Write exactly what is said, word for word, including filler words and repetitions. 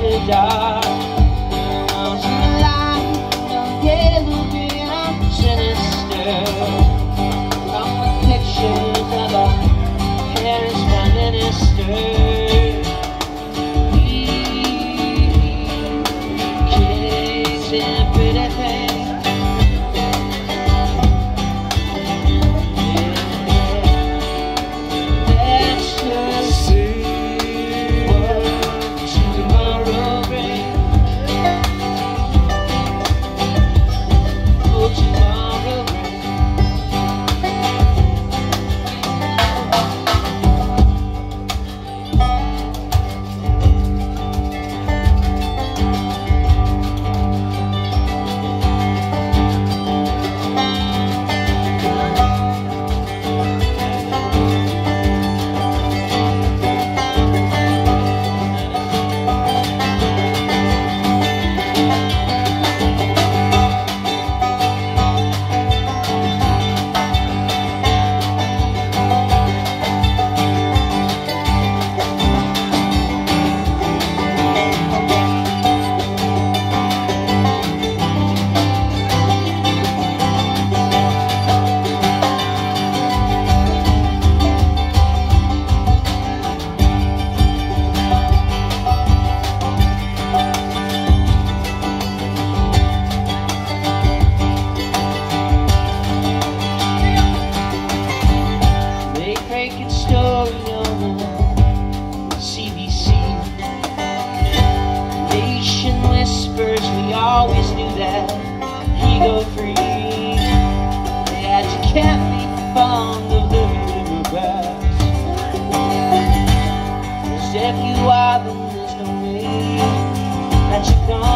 after dark. There's a light, a yellow being sinister, from the pictures of a Paris Prime Minister. Always knew that ego free, that you can't be fond of the river grass. 'Cause if you are, then there's no way that you're gonna